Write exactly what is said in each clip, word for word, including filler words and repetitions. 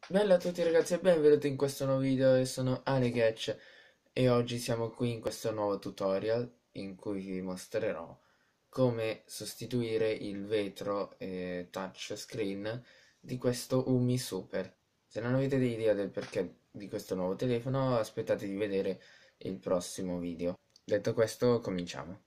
Bella a tutti ragazzi e benvenuti in questo nuovo video. Io sono AleGetch e oggi siamo qui in questo nuovo tutorial in cui vi mostrerò come sostituire il vetro eh, touchscreen di questo Umi Super. Se non avete idea del perché di questo nuovo telefono, aspettate di vedere il prossimo video. Detto questo, cominciamo.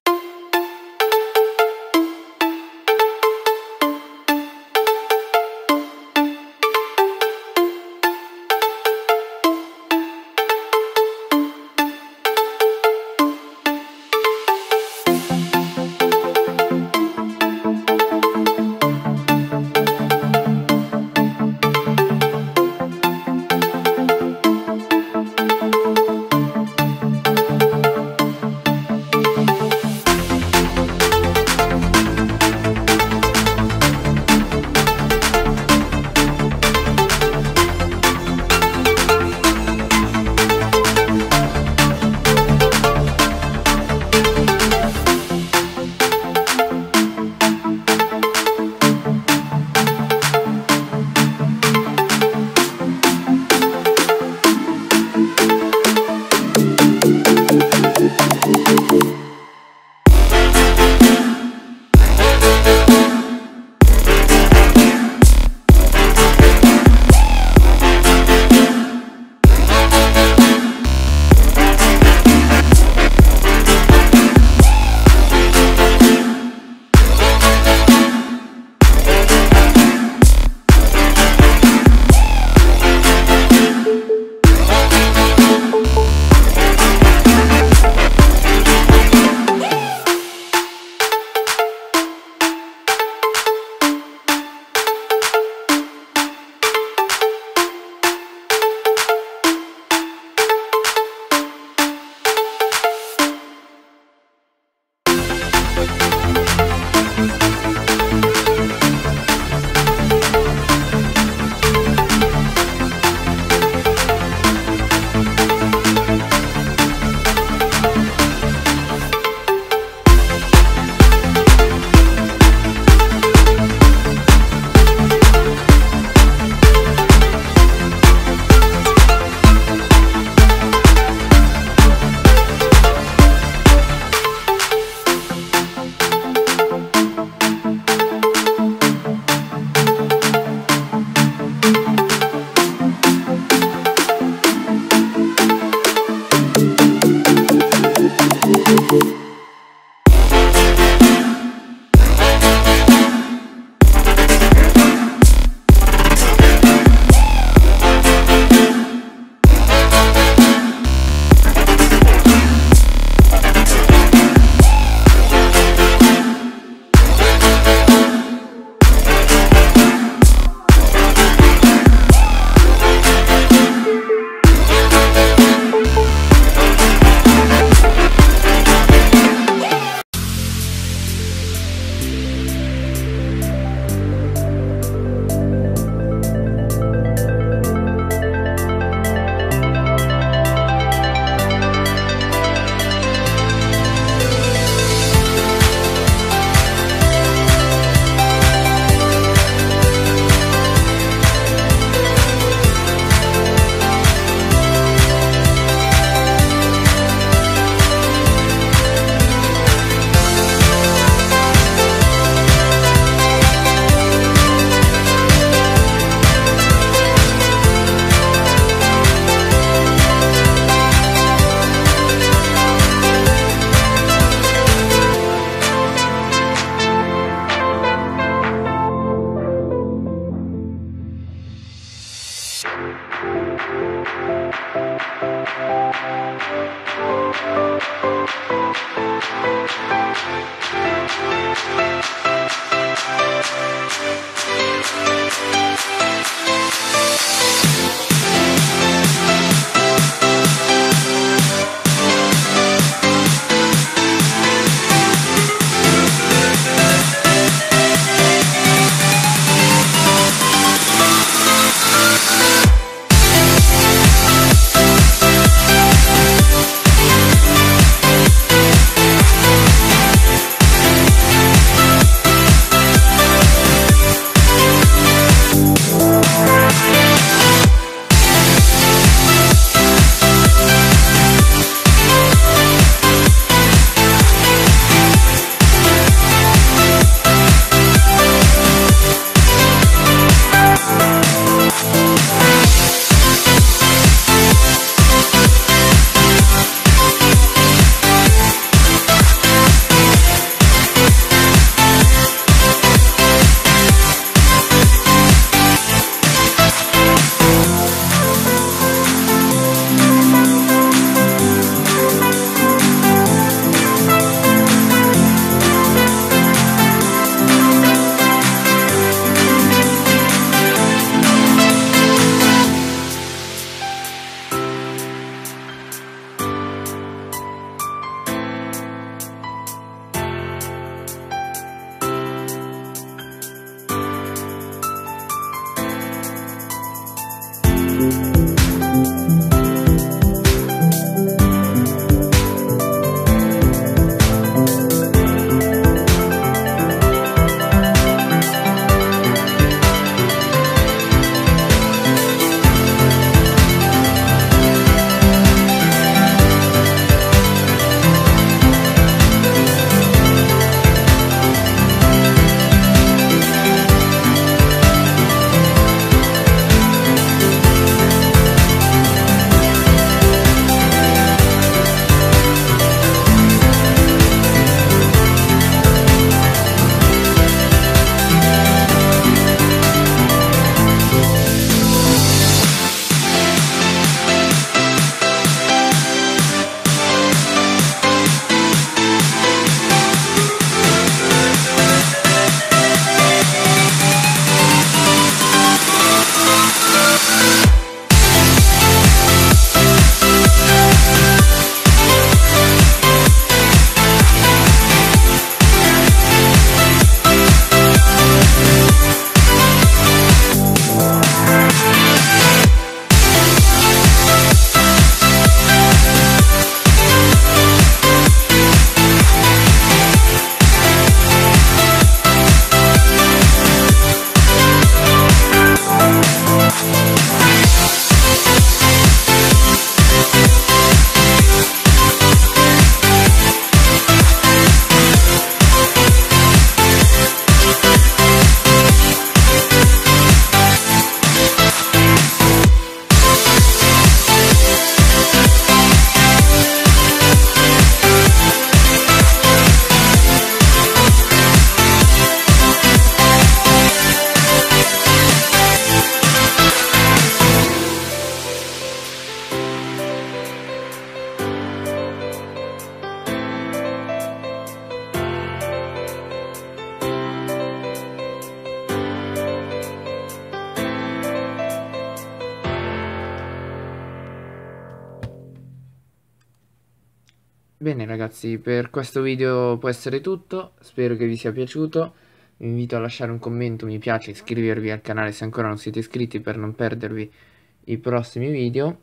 Bene ragazzi, per questo video può essere tutto, spero che vi sia piaciuto, vi invito a lasciare un commento, mi piace, iscrivervi al canale se ancora non siete iscritti per non perdervi i prossimi video,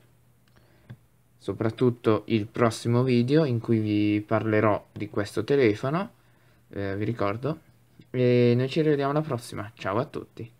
soprattutto il prossimo video in cui vi parlerò di questo telefono, eh, vi ricordo, e noi ci rivediamo alla prossima, ciao a tutti!